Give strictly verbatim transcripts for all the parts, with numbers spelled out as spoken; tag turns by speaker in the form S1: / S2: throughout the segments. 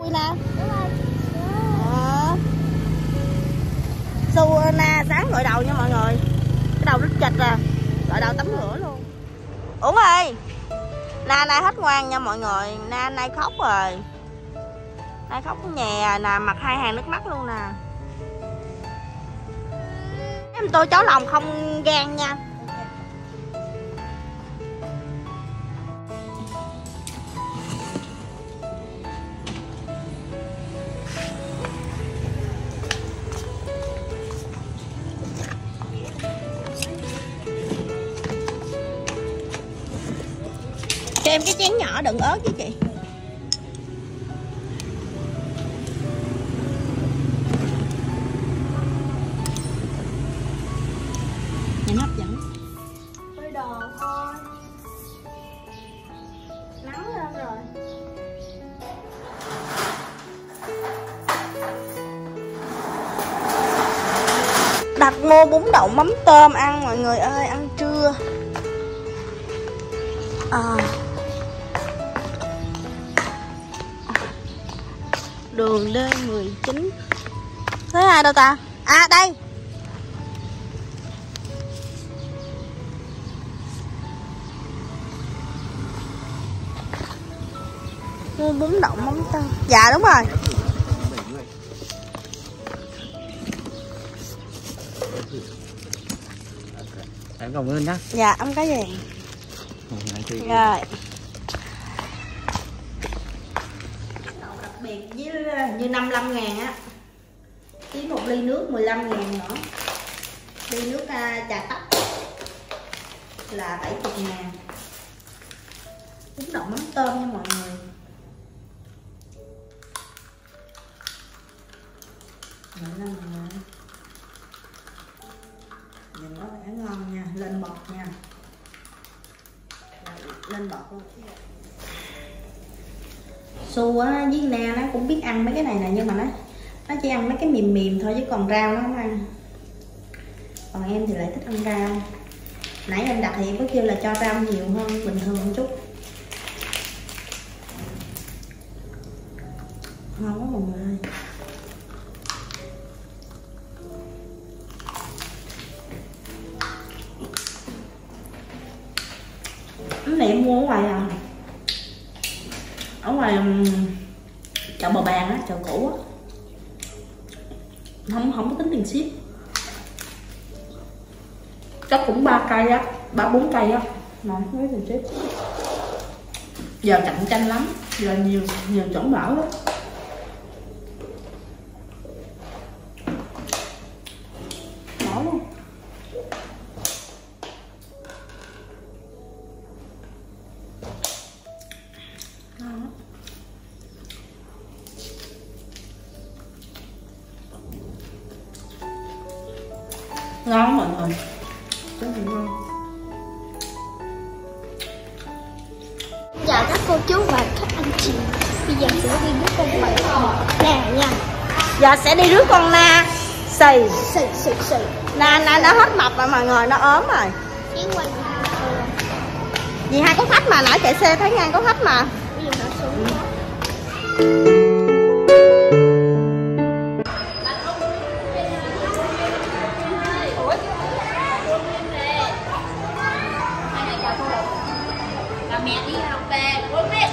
S1: Xui nè. Ờ. Xui nè, sáng gội đầu nha mọi người. Cái đầu rất chịch à. Gội đầu tắm rửa luôn. Uống ơi. Na nay hết ngoan nha mọi người. Na nay khóc rồi. Nay khóc nhè nè, mặt hai hàng nước mắt luôn nè. Em tôi cháu lòng không gan nha. Cho em cái chén nhỏ đựng ớt với chị. Nhìn hấp dẫn. Tôi đồ thôi. Nắng lên rồi. Đặt mua bún đậu mắm tôm ăn mọi người ơi, ăn trưa. À. Đường D mười chín. Thấy ai đâu ta? À đây. Mua bún đậu mắm tôm. Dạ đúng rồi.
S2: Em cảm ơn nhá.
S1: Dạ ông cái gì? Rồi. Đặc biệt với như năm mươi lăm ngàn á. Với một ly nước mười lăm ngàn nữa. Ly nước uh, trà tóc là bảy mươi ngàn. Bún đậu mắm tôm nha mọi người. Vậy là mình nhìn nó vẻ ngon nha, lên bọt nha. Lên bọt luôn. Su á với Na nó cũng biết ăn mấy cái này nè, nhưng mà nó nó chỉ ăn mấy cái mềm mềm thôi, chứ còn rau nó không ăn. Còn em thì lại thích ăn rau. Nãy em đặt thì có kêu là cho rau nhiều hơn bình thường một chút. Ngon quá mọi người ơi. Cái này em mua ở ngoài à. Ở ngoài chợ Bò Bàn á, chợ cũ á. Không không có tính tiền ship. Chắc cũng ba cây á, ba bốn cây á. Mà không có tiền ship. Giờ cạnh tranh lắm, giờ nhiều nhiều chỗ mở đó. Mở luôn. Ngon mọi người. Rất là ngon.
S3: Chào các cô chú và các anh chị. Bây giờ sẽ đi rước con bảy nè nha.
S1: Giờ sẽ đi rước con Na. Xì
S3: Xì xì xì.
S1: Na Na nó hết mập rồi mọi người, nó ốm rồi.
S3: Chiến quanh.
S1: Vì hai có khách mà, nãy chạy xe thấy ngang có khách mà.
S3: Bây giờ nó xuống.
S4: Mẹ đi học về, bố mẹ.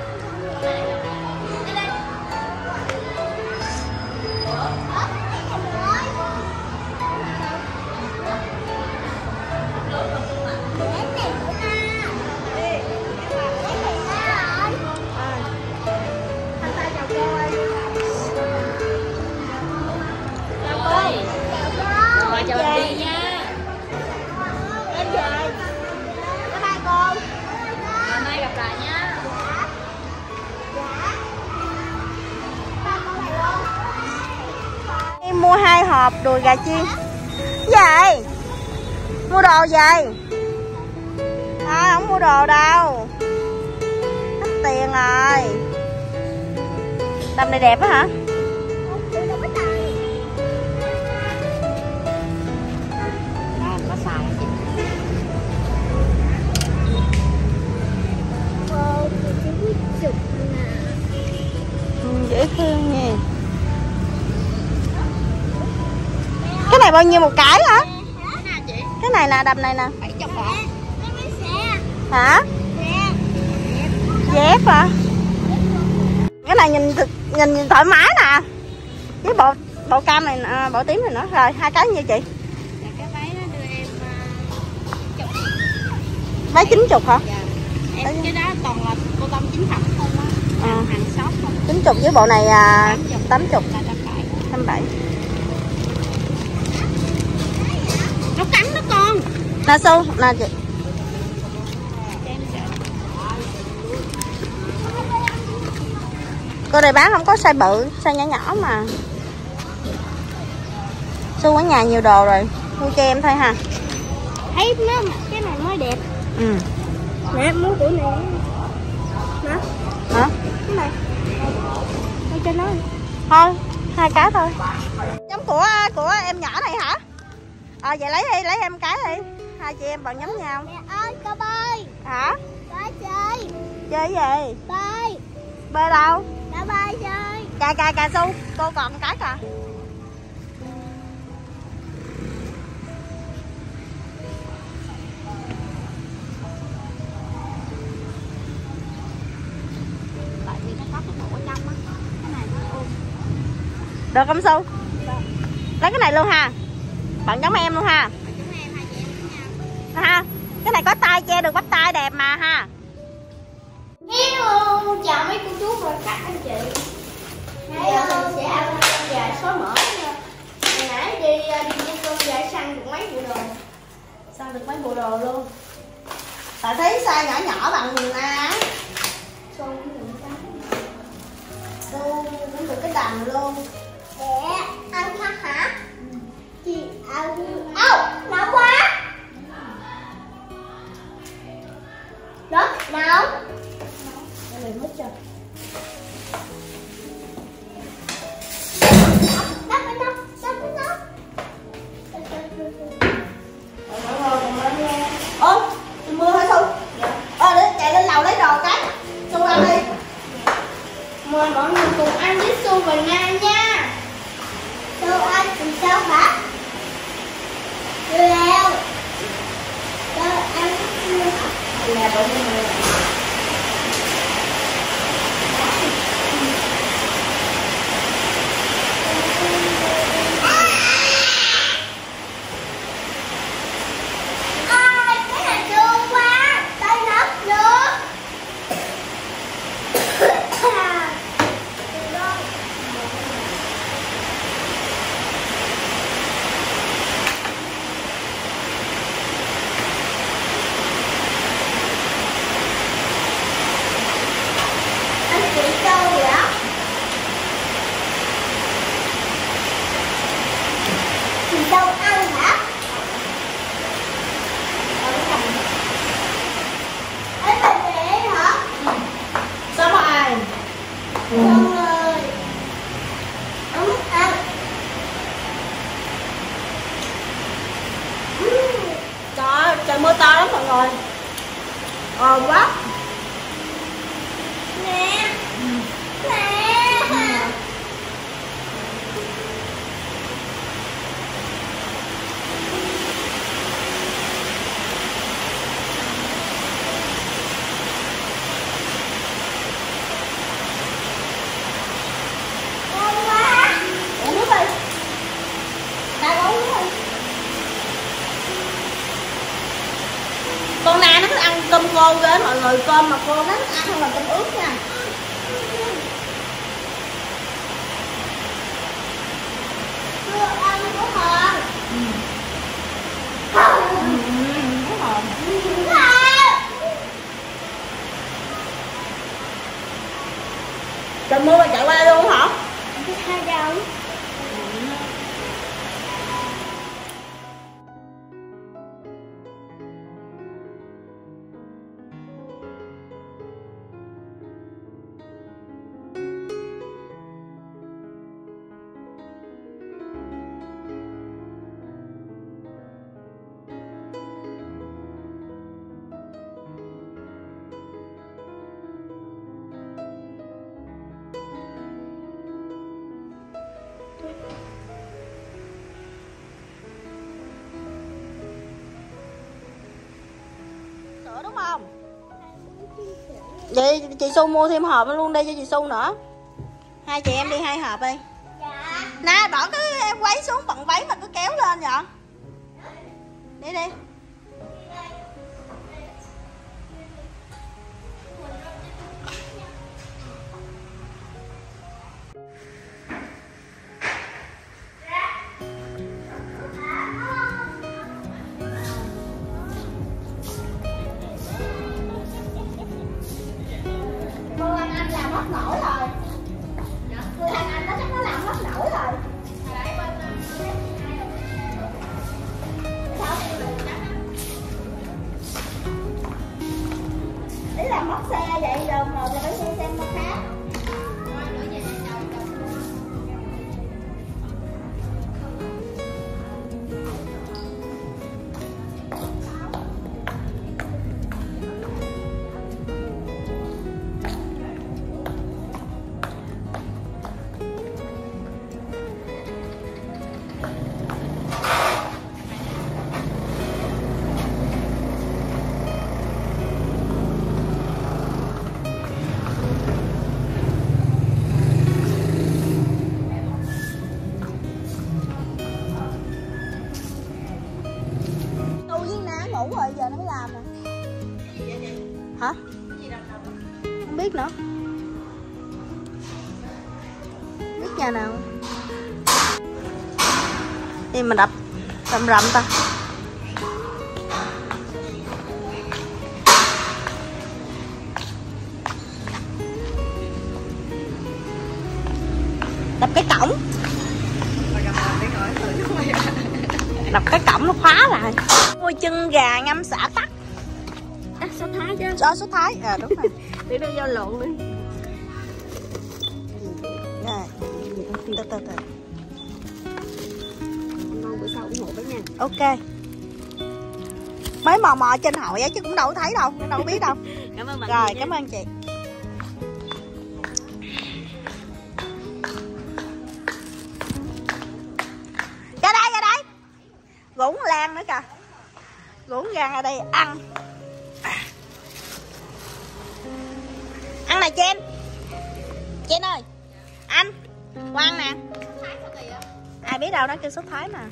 S4: Chào chị nha.
S3: Em về. Bye bye cô.
S4: Ngày mai gặp lại nha.
S1: Em mua hai hộp đùi gà chiên. Vậy? Mua đồ gì? À, không mua đồ đâu. Hết tiền rồi. Đầm này đẹp á hả? Có xài chị.
S3: Cô, chị biết chụp nè.
S1: Dễ bao nhiêu một cái hả? Cái này nè, đầm này nè. Hả? Dép hả? Cái này nhìn nhìn, nhìn thoải mái nè. Với bộ bộ cam này, à, bộ tím này nữa. Rồi hai cái như chị.
S4: Cái váy nó đưa em
S1: Váy chín chục hả?
S4: dạ. Em cái đó toàn là cô tông chính phẩm không á.
S1: À.
S4: Hàng shop không.
S1: Chín chục với bộ này à, tám chục.
S4: Là trăm bảy.
S1: Trăm bảy.
S4: Nó cắn đó con.
S1: Nè Su, nè chị. Cô này bán không có size bự, size nhỏ nhỏ mà. Su ở nhà nhiều đồ rồi, mua cho em thôi ha.
S3: Thấy nó cái này mới đẹp.
S1: Ừ.
S3: Nè mua tụi này. Nè.
S1: Hả?
S3: Cái này. Đây cho nó.
S1: Thôi, hai cái thôi. Giống của của em nhỏ này hả? Ờ vậy lấy đi, lấy em cái đi. Hai chị em bằng giống nhau.
S3: Mẹ ơi, có bơi.
S1: Hả?
S3: Bơi chơi.
S1: Chơi cái gì?
S3: Bơi.
S1: Bơi đâu?
S3: Đã bơi chơi.
S1: Cà cà cà Su, cô còn một cái kìa.
S4: Tại vì nó có cái bộ ở trong á. Cái này nó ôm.
S1: Được không Su? Lấy cái này luôn ha. Bạn giống em luôn ha.
S4: Chúng em hai chị em với nhau.
S1: Ha. Cái này có tay che được bắp tay đẹp mà ha.
S3: Hello, chào mấy cô chú và các anh chị. Bây giờ mình sẽ ăn cơm gà xóa mỡ nha. Hồi nãy đi đi mua cơm gà săn được mấy bộ đồ.
S1: Săn được mấy bộ đồ luôn. Tại thấy size nhỏ nhỏ bằng quần A á.
S3: Xong cũng được cái.
S1: Su cũng được cái đầm luôn.
S3: Để ăn hả hả? Chị ăn. Âu, nóng quá. Đó, nóng.
S1: Cái này mất chưa?
S3: Đắp cái nóng, đắp cái nóng.
S1: Ôi, mưa hả Su? Ờ, để chạy lên lầu lấy đồ cái. Su ăn đi.
S3: Mời mọi người cùng ăn với Su và Na nha. Su ăn cùng sao hả? Leo. Su ăn với Su hả?
S1: Nè, bộ như này.
S3: Ôi, cái này chua quá. Tay nóng nước. Anh chị đâu vậy? Chị đâu ăn hả? Anh bà mẹ hả?
S1: Sao mà ai?
S3: Xong rồi. Không muốn ăn.
S1: Trời ơi, trời mưa to lắm mọi người. Ồn quá.
S3: Nè. Nè. Ngon quá.
S1: Uống nước đi. Đang uống nước đi. Con Na nó thích ăn cơm khô ghê mọi người. Cơm mà khô nó thích ăn hơn là cơm ướt nha.
S3: Chưa ăn của họ.
S1: Trời mưa mà chạy qua luôn hả?
S3: Hai đồng.
S1: Vậy chị Su mua thêm hộp luôn đi cho chị Su nữa. Hai chị em đi hai hộp đi.
S3: Dạ.
S1: Nè bỏ cái quấy xuống, bận váy mà cứ kéo lên vậy. Đi đi.
S3: Cô anh anh làm mất nổi rồi. Cô anh anh nó chắc nó làm mất nổi rồi. Ý là mất xe vậy rồi mà phải mua xe mất khác.
S1: Ngủ rồi giờ nó mới làm nè. Hả? Không biết nữa. Biết nhà nào. Đi mà đập rầm rầm ta. Đập cái cổng. Đập cái cổng nó khóa lại. Mua chân gà ngâm xả tắc.
S3: À, số Thái chứ.
S1: Cho số Thái. À đúng rồi.
S3: Để nó vô lộn đi.
S1: Rồi. Từ từ từ.
S3: Mong bữa sau ủng hộ với nha.
S1: Ok. Mới mò mò trên hội á chứ cũng đâu có thấy đâu, đâu có biết đâu.
S3: Cảm ơn bạn.
S1: Rồi, cảm ơn chị. Ra đây, ra đây. Gũng lan nữa kìa. Gũng gan ra đây ăn. Ăn này Chen. Chen ơi. Anh. Ngoan nè. Ai biết đâu nó kêu sốt Thái mà.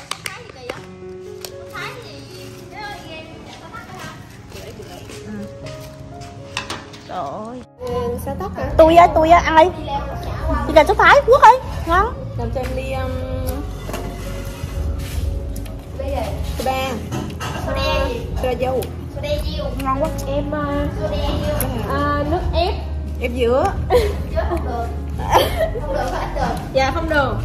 S1: Trời ơi.
S3: Sao tóc hả?
S1: Tôi á, tôi á, ăn đi. Chỉ cần sốt Thái, quốc ơi. Ngon.
S3: Làm cho em đi um... soda. Soda gì? Soda dâu. Soda dâu.
S1: Ngon quá.
S3: Em uh, soda dâu. Uh, nước ép.
S1: Ép dứa.
S3: Chứ không được. Không được phải ít được. Dạ không được.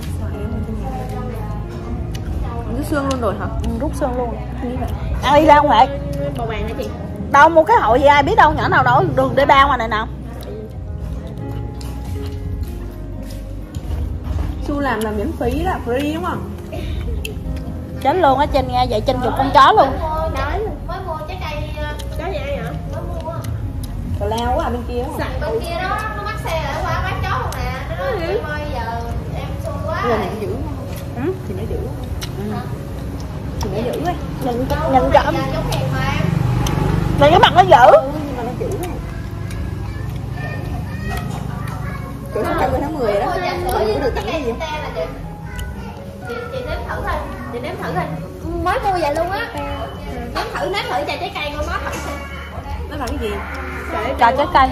S1: Rút xương luôn rồi hả? Ừ, rút xương luôn. Ăn đi ra không vậy?
S3: Bầu vàng hả chị?
S1: Đâu mua cái hội gì ai biết đâu, nhỏ nào đó đường đê ba ngoài này nào.
S3: Su làm là miễn phí đó, free đúng không?
S1: Chết luôn á, trên nghe vậy trên chục con chó luôn.
S3: Nói mới mua trái cây trái gì hả? Mới mua.
S1: Cà lao quá à bên kia.
S3: Sẵn bên kia đó nó bắt xe ở qua bán chó luôn nè. Nó nói em ơi giờ em xui quá.
S1: Giờ này giữ. Ừ, thì nó giữ. Ừ. Thì nó giữ ấy. Nhìn nhìn cho.
S3: Giống hèn mà em.
S1: Này cái mặt nó giữ.
S3: Ừ, nhưng mà nó giữ này.
S1: Chỗ tháng trăm tháng mười đó. Còn có được tặng cái gì?
S3: Chị chị nếm thử thôi. Chị nếm thử thôi. Mới mua vậy luôn á. Nếm thử nếm thử trà trái cây con nó thử xem.
S1: Nó là cái gì? Trà trái cây.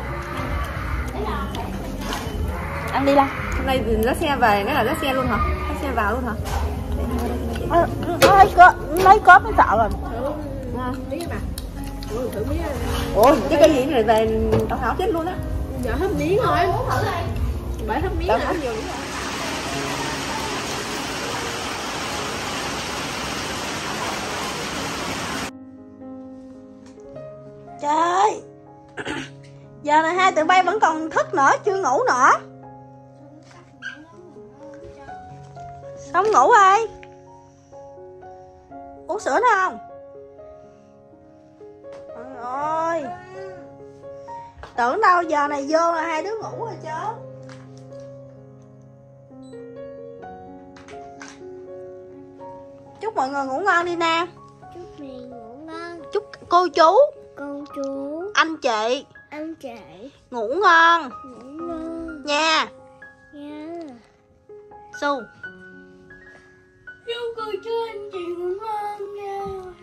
S1: Ăn đi la.
S3: Hôm nay rớt xe về, nó là rớt xe luôn hả? Rớt xe vào luôn hả?
S1: Nó nó lấy cớp, lấy cớp mới sợ rồi.
S3: Ngon, biết mà. Ủa, thử miếng.
S1: Ủa, chứ cái gì này về tao háo chết luôn á.
S3: Giờ hấp miếng thôi. Muốn thử đây. Bởi hấp miếng.
S1: Tao háo nhiều nữa. Trời ơi. Giờ này hai tụi bay vẫn còn thức nữa, chưa ngủ nữa. Không ngủ ai? Uống sữa nữa không? Trời ơi. Tưởng đâu giờ này vô là hai đứa ngủ rồi chứ. Chúc mọi người ngủ ngon đi nè.
S3: Chúc mình ngủ ngon.
S1: Chúc cô chú,
S3: Cô chú,
S1: anh chị.
S3: Anh chị.
S1: Ngủ ngon.
S3: Ngủ ngon.
S1: Nha.
S3: Nha.
S1: Su.
S3: Chú cười cho anh chị ngủ ngon nha.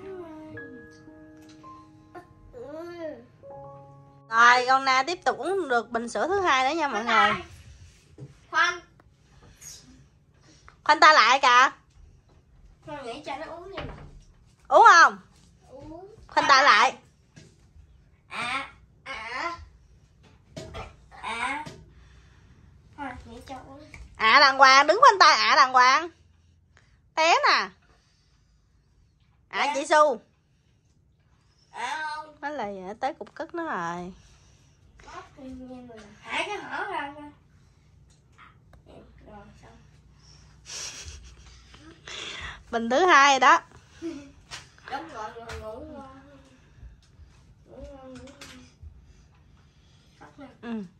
S1: Rồi con Na tiếp tục uống được bình sữa thứ hai nữa nha mọi người.
S3: Khoan.
S1: Khoanh tay lại kìa.
S3: Khoan nghĩ cho nó uống đi mà.
S1: Uống không?
S3: Uống.
S1: Khoanh tay lại.
S3: À. À. À. Khoan nghĩ cho uống.
S1: À đàng hoàng, đứng khoanh tay ạ à, đàng hoàng. Té nè. À
S3: Dạ.
S1: chị Su.
S3: À không.
S1: Nó là tới cục cất nó rồi.
S3: Hai cái hở ra coi. Rồi xong.
S1: Bình thứ hai rồi đó.
S3: Đúng rồi, rồi ngủ ngon. Ngủ ngon, ngủ ngon.
S1: Ừ.